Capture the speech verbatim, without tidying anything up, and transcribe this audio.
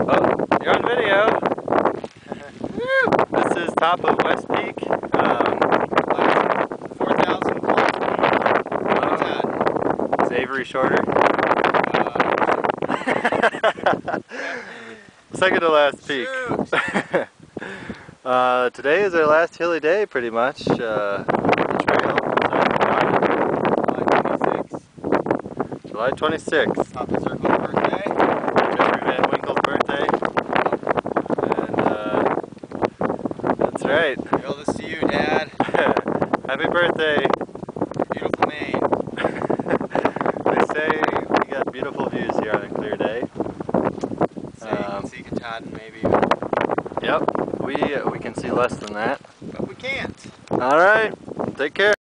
Oh, you're on video. This is top of West Peak. Um, four thousand feet. Is Avery shorter? Uh, Second to last peak. uh, today is our last hilly day, pretty much. Uh, the trail. July twenty-sixth. Papa Circle's birthday. Jeffrey Van Winkle's birthday. And uh, that's right. Bill, this to you, Dad. Happy birthday. Beautiful Maine. They say we got beautiful views here on a clear day. So Um, you can see Katahdin maybe. Yep, we, uh, we can see less than that. But we can't. Alright, take care.